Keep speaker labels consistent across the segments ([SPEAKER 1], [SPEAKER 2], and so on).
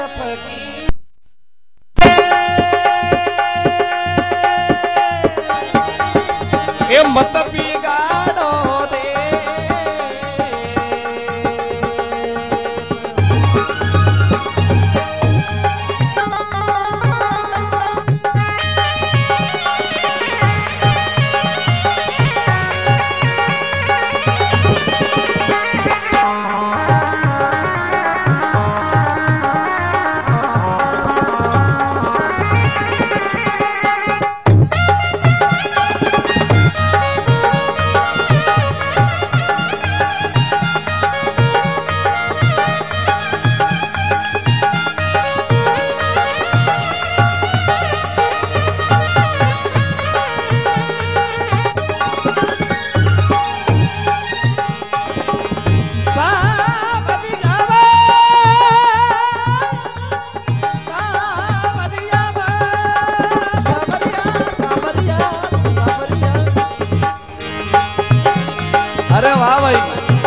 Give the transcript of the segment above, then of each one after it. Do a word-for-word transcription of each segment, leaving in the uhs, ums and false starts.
[SPEAKER 1] फकीर ए मत बिगाड़ो दे अरे वाह भाई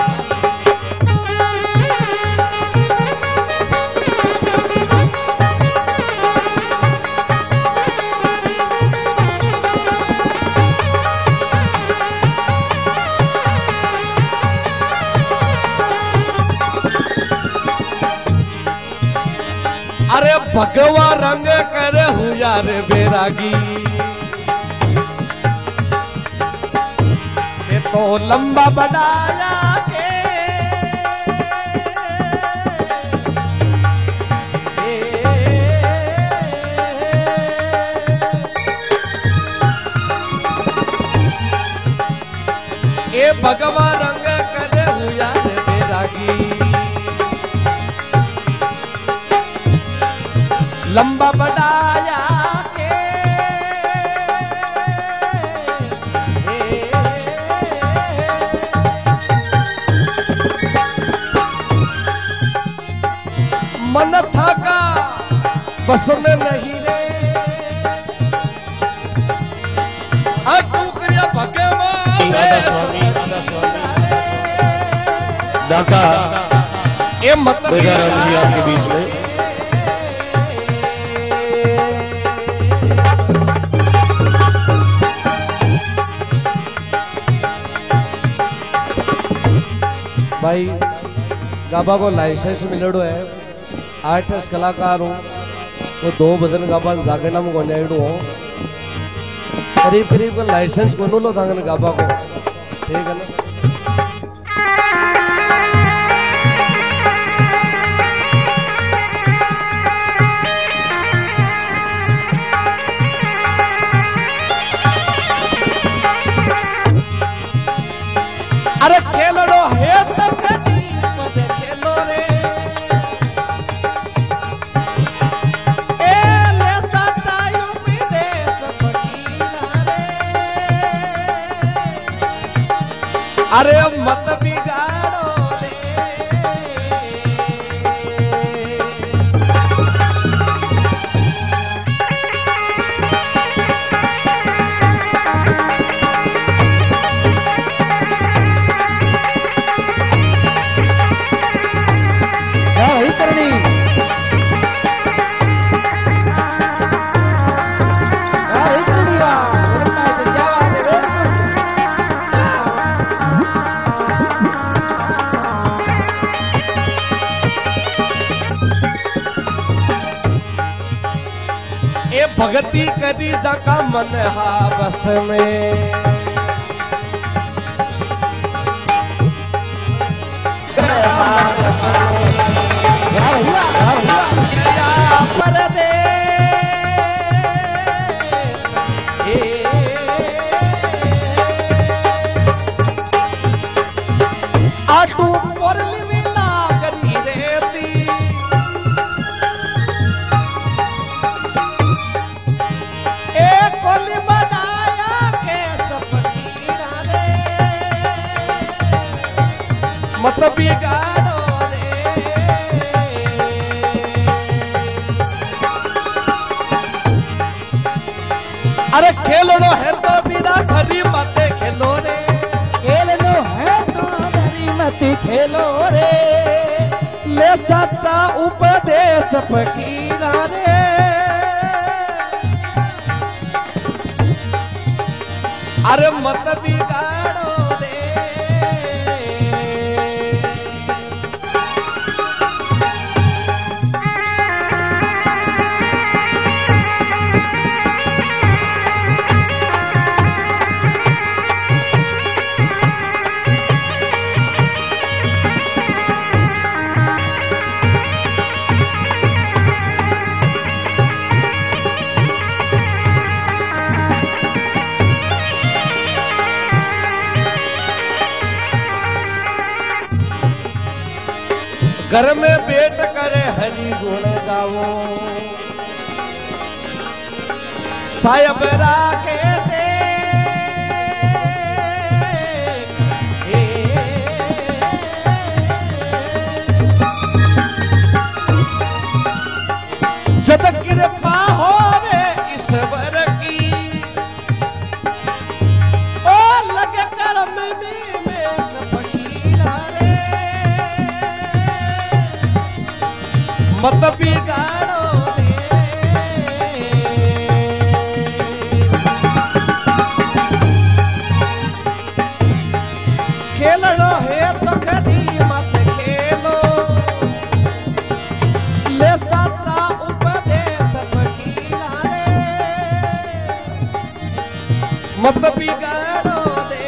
[SPEAKER 1] अरे भगवा रंग कर हुआ रे बैरागी तो लंबा बनाया के ए भगवा रंग कर हुआ रे बैरागी लंबा बनाया मन थका बस में नहीं रे टुकड़िया भगवान
[SPEAKER 2] दाता
[SPEAKER 1] ये मत
[SPEAKER 2] बेगाराम जी आपके बीच में
[SPEAKER 1] भाई गाबा को लाइसेंस मिलड़ो है आर्टिस्ट कलाकार हूँ वो दो भजन गाबा जागरणा में गोनेड़ू हूँ करीब करीब का लाइसेंस को लो तांगन गाबा को ठीक है ना अरे खेलड़ो है सब खेलो रे अरे मत बिगाड़ो रे
[SPEAKER 3] क्या भाई करनी क्या भाई करनी वाह क्या बात है
[SPEAKER 1] ए भगती कदी जका मन हा बस में आटू पोरली मिला करी रेती मत बिगाड़ो रे अरे खेलनो है तो बिना खरी मत खेलो रे
[SPEAKER 3] खेलनो है तो बड़ी मत खेलो रे
[SPEAKER 1] ले चाचा उपदेश फकीरा रे अरे मत बिगाड़ो रे घर में बेट करे हरि गुण गावो साहब राखे दे जब कृपा होवे ईश्वर की ओ लगे कर्म में में फकीरा रे मत बिगाड़ो रे खेलनो है तो कभी मत खेलो ले साचा उपदेश फकीरा रे मत बिगाड़ो रे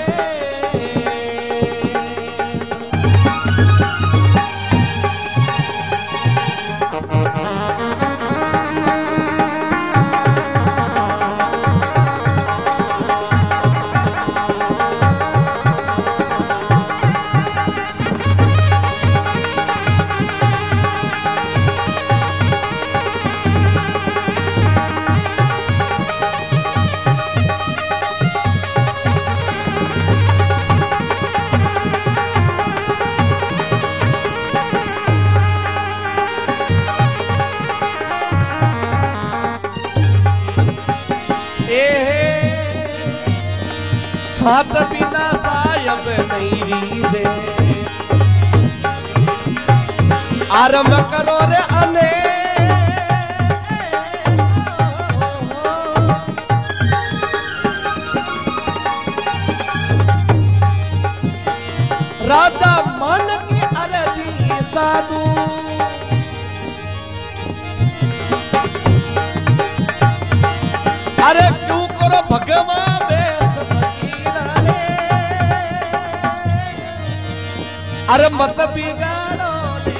[SPEAKER 1] साथ बिना सायब नहीं रीजे आरंभ करो रे अने राजा मन की अर्जी साधु अरे क्यों करो भगवान अरे मत बिगाड़ो रे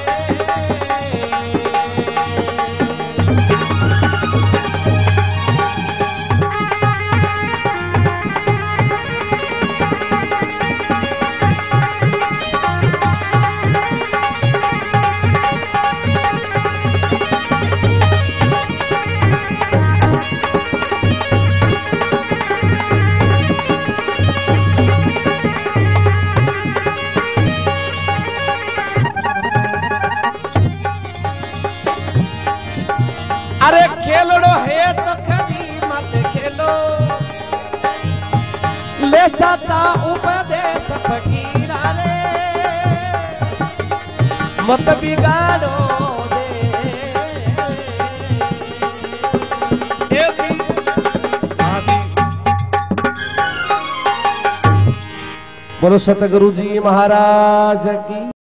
[SPEAKER 1] अरे खेलड़ो है तो कभी मत खेलो ले साचा उपदेश फकीरा रे मत बिगाड़ो रे बोलो सतगुरु जी महाराज की।